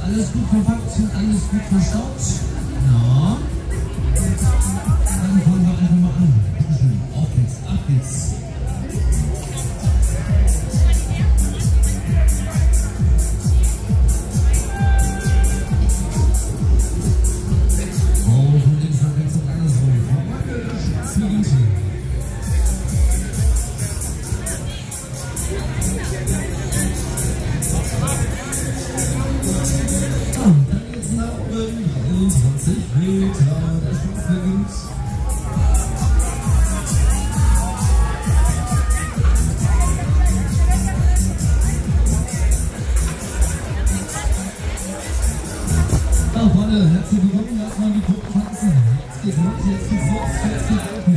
Alles gut verpackt, alles gut verstaut. Ja. Dann fangen wir einfach mal an. Auf geht's, ab geht's. Herzlich willkommen, lass mal die Gruppe tanzen. Jetzt geht's los, jetzt geht's los, jetzt geht's auf.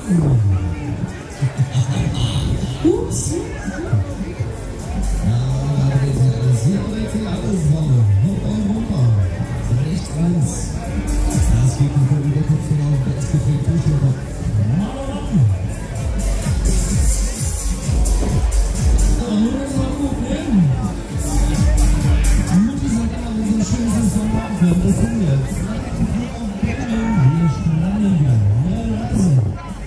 Ups. Ja, bitte, alles Wolle. Hopp und runter. Rechts, links. Das geht nicht über den Kopf hinauf. Das gefällt durch den Kopf. Mutti sagt immer, wir sind schön, sind vom Laufen. Das sind wir jetzt. Wir stranden wieder. Ja, lassen.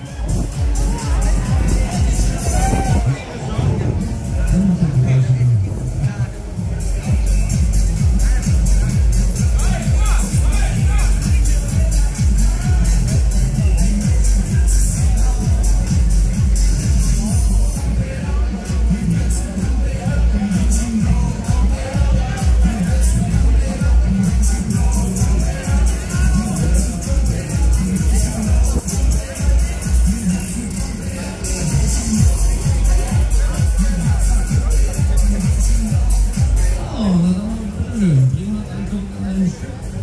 Dann macht er die Geräusche. Prima, dann kommt ein